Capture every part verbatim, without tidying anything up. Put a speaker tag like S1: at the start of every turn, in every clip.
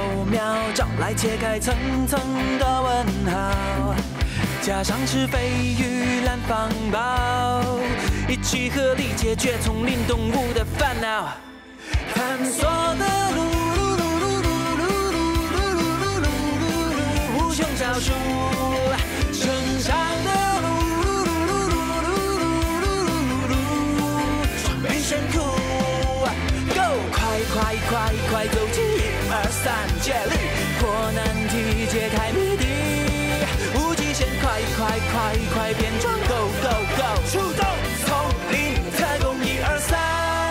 S1: 秒，招来解开层层的问号。加上是非与蓝方宝，一起合力解决丛林动物的烦恼。探索的路，无穷少数，成长的路，装备炫酷。Go， 快快快快走进一二三接力，破难题，解开谜底。 快快快快变装 ，Go Go Go， 出动！丛林特工一二三。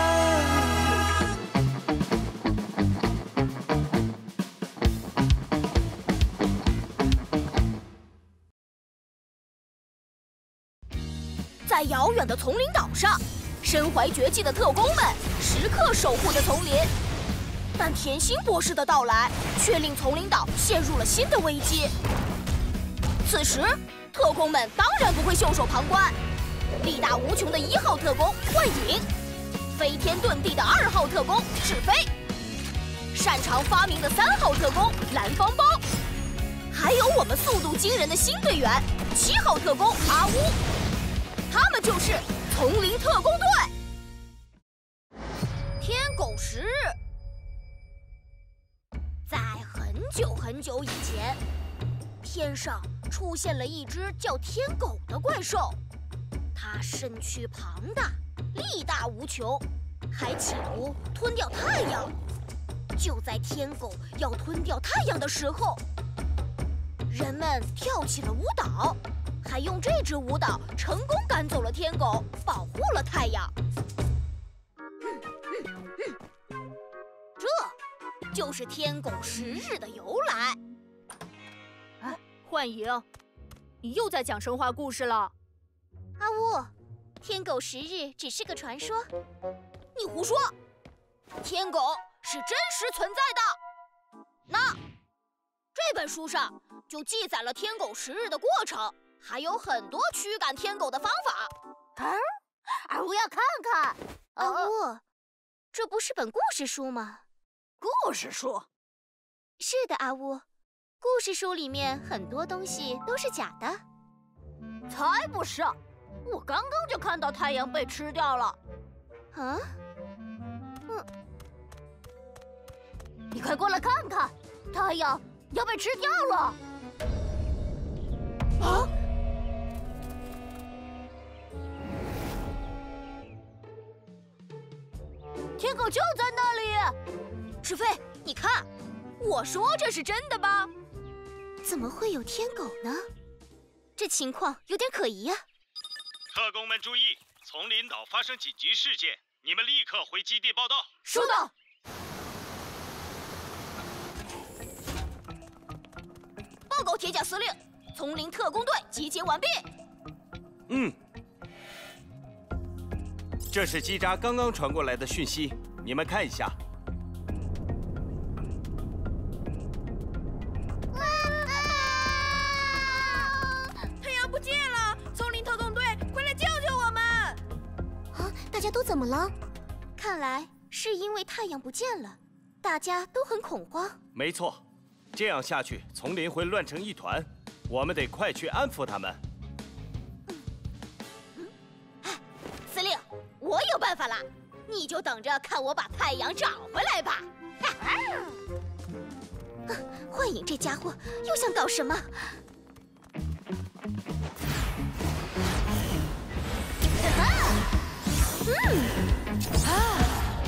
S2: 在遥远的丛林岛上，身怀绝技的特工们时刻守护着丛林。但甜心博士的到来，却令丛林岛陷入了新的危机。 此时，特工们当然不会袖手旁观。力大无穷的一号特工幻影，飞天遁地的二号特工纸飞，擅长发明的三号特工蓝方包，还有我们速度惊人的新队员七号特工阿乌，他们就是丛林特工队。天狗十日，在很久很久以前，天上 出现了一只叫天狗的怪兽，它身躯庞大，力大无穷，还企图吞掉太阳。就在天狗要吞掉太阳的时候，人们跳起了舞蹈，还用这支舞蹈成功赶走了天狗，保护了太阳。嗯嗯嗯、这就是天狗十日的由来。
S3: 幻影，你又在讲神话故事了。
S2: 阿乌，天狗十日只是个传说。你胡说！天狗是真实存在的。那这本书上就记载了天狗十日的过程，还有很多驱赶天狗的方法。啊，阿乌要看看。阿乌，这不是本故事书吗？
S3: 故事书？
S2: 是的，阿乌。 故事书里面很多东西都是假的，
S3: 才不是！我刚刚就看到太阳被吃掉了。
S2: 啊？嗯，
S3: 你快过来看看，太阳要被吃掉了！
S2: 啊！
S3: 天狗就在那里！
S2: 纸飞，你看，我说这是真的吧？ 怎么会有天狗呢？这情况有点可疑呀、啊！
S4: 特工们注意，丛林岛发生紧急事件，你们立刻回基地报道。
S2: 收到。报告铁甲司令，丛林特工队集结完毕。
S5: 嗯，这是基扎刚刚传过来的讯息，你们看一下。
S3: 不见了！丛林特工队，快来救救我们！
S2: 啊，大家都怎么了？看来是因为太阳不见了，大家都很恐慌。
S5: 没错，这样下去，丛林会乱成一团，我们得快去安抚他们。
S2: 嗯嗯，哎，司令，我有办法了，你就等着看我把太阳找回来吧！啊，幻影这家伙又想搞什么？ 嗯，啊！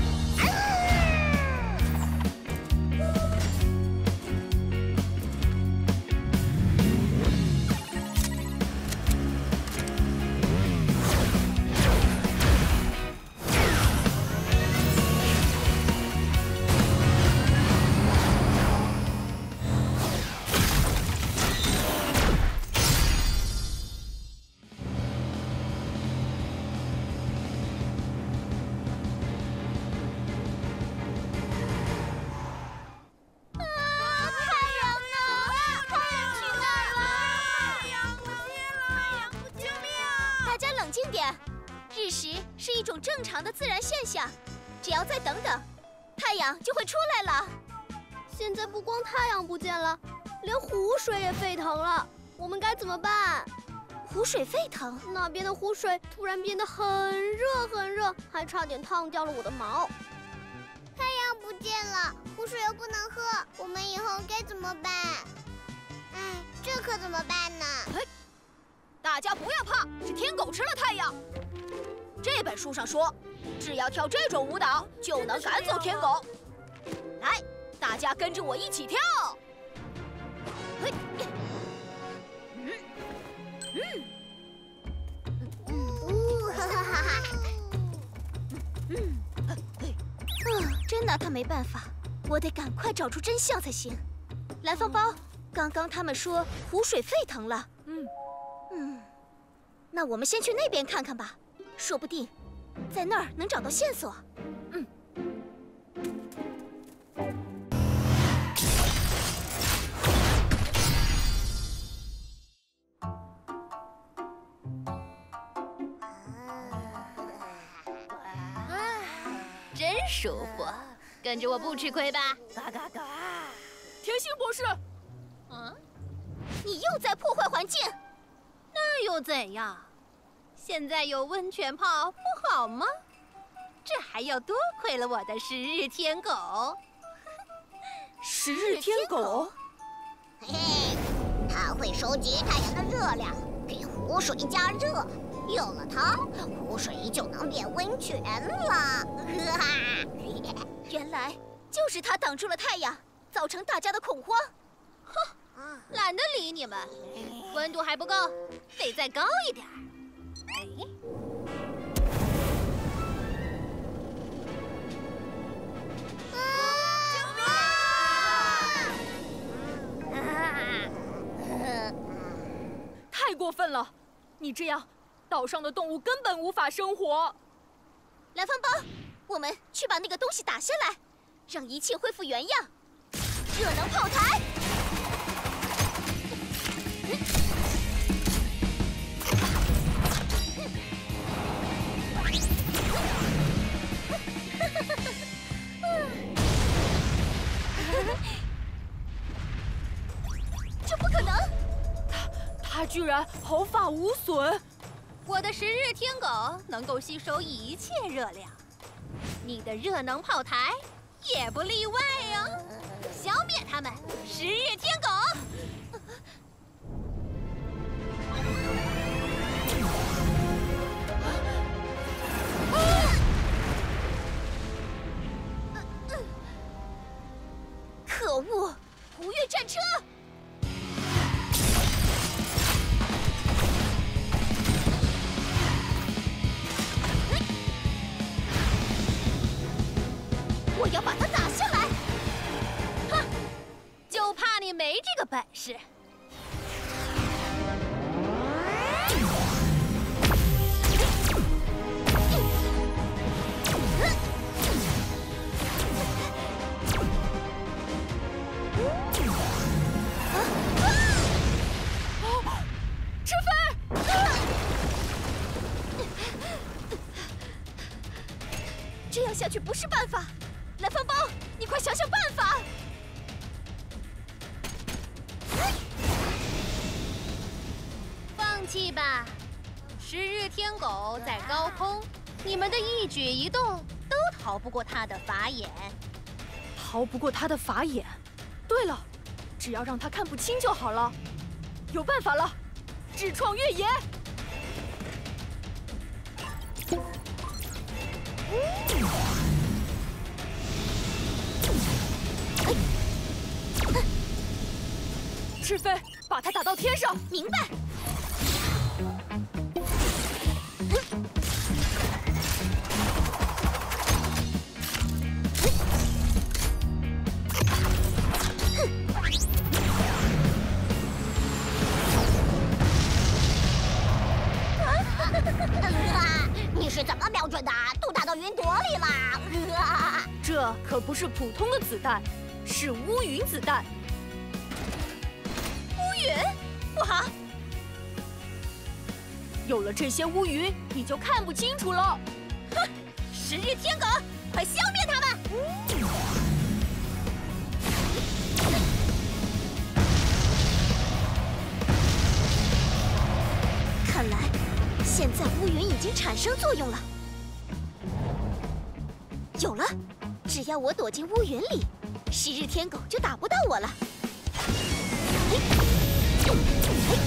S2: 日食是一种正常的自然现象，只要再等等，太阳就会出来了。
S6: 现在不光太阳不见了，连湖水也沸腾了，我们该怎么办？
S2: 湖水沸腾，
S6: 那边的湖水突然变得很热很热，还差点烫掉了我的毛。
S7: 太阳不见了，湖水又不能喝，我们以后该怎么办？哎，这可怎么办呢？
S2: 大家不要怕，是天狗吃了太阳。这本书上说，只要跳这种舞蹈，就能赶走天狗。来，大家跟着我一起跳。嘿，嗯，
S7: 嗯，呜哈哈哈哈。
S2: 嗯，嘿，嗯，真拿他没办法，我得赶快找出真相才行。蓝方包，刚刚他们说湖水沸腾了。嗯。嗯，那我们先去那边看看吧，说不定在那儿能找到线索。嗯。
S3: 真舒服，跟着我不吃亏吧？
S2: 嘎嘎嘎！甜心博士，
S3: 嗯，
S2: 你又在破坏环境。
S3: 那又怎样？现在有温泉泡不好吗？这还要多亏了我的十日天狗。
S2: 十日天狗？
S7: 嘿嘿，它会收集太阳的热量，给湖水加热，有了它，湖水就能变温泉了。
S2: 原来就是它挡住了太阳，造成大家的恐慌。
S3: 哼，懒得理你们。温度还不够，得再高一点。哎，
S8: 太过分了！你这样，岛上的动物根本无法生活。
S2: 蓝方包，我们去把那个东西打下来，让一切恢复原样。热能炮台。这不可能！
S8: 他他居然毫发无损。
S3: 我的十日天狗能够吸收一切热量，你的热能炮台也不例外哟。消灭它们，十日天狗！
S2: 可恶！湖月战车！我要把它打下来！
S3: 哼，就怕你没这个本事。
S8: 赤飞！
S2: 这样下去不是办法。蓝方包，你快想想办法！
S3: 放弃吧，十日天狗在高空，你们的一举一动都逃不过他的法眼。
S8: 逃不过他的法眼。对了，只要让他看不清就好了。有办法了，智创越野！赤飞，把它打到天上。
S2: 明白。
S7: 你是怎么瞄准的？都打到云朵里了！
S8: 这可不是普通的子弹，是乌云子弹。
S2: 乌云，不好！
S8: 有了这些乌云，你就看不清楚了。
S2: 哼！十日天狗，快消灭他们！ 看来，现在乌云已经产生作用了。有了，只要我躲进乌云里，十日天狗就打不到我了。嘿，嘿。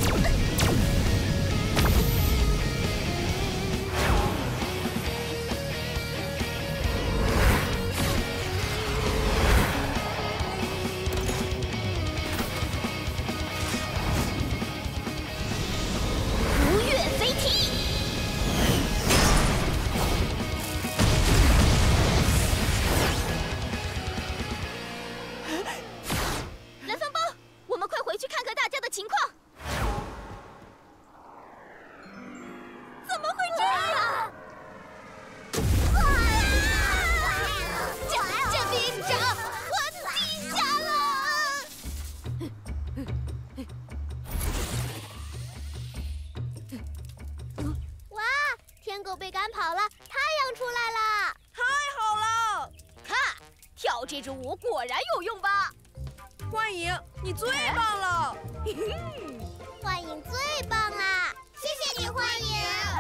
S6: 天狗被赶跑了，太阳出来了！
S2: 太好了！看，跳这支舞果然有用吧？
S9: 幻影，你最棒了！
S6: 幻影最棒啦！谢谢你，幻影。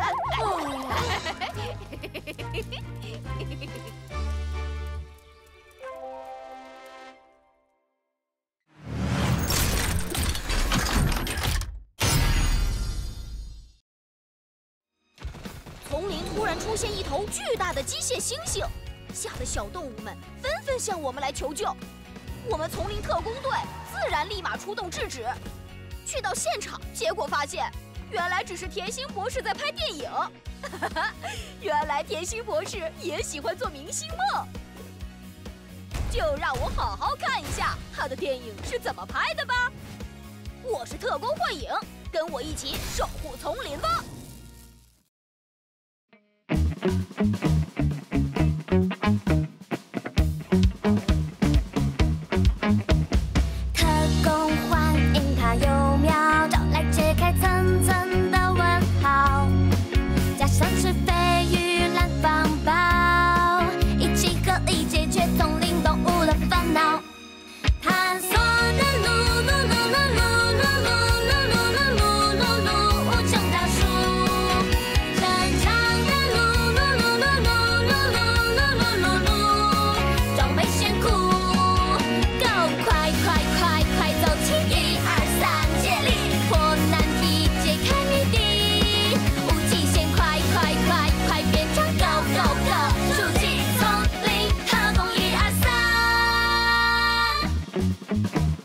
S2: 丛林突然出现一头巨大的机械猩猩，吓得小动物们纷纷向我们来求救。我们丛林特工队自然立马出动制止。去到现场，结果发现，原来只是甜心博士在拍电影。原来甜心博士也喜欢做明星梦。就让我好好看一下他的电影是怎么拍的吧。我是特工幻影，跟我一起守护丛林吧。
S6: 特工幻影，它有妙招来解开层层的问号，加上是飞鱼蓝方宝，一起合力解决丛林动物的烦恼。探索的路，路路路路路路路路路路路路，无穷大树，伸长的路，路路路路路路路路路，装备炫酷。 Go 快快快快走起！一二三，接力破难题，解开谜底，无极限！快快快快变强 ！Go Go Go！ 出击丛林特工一二三。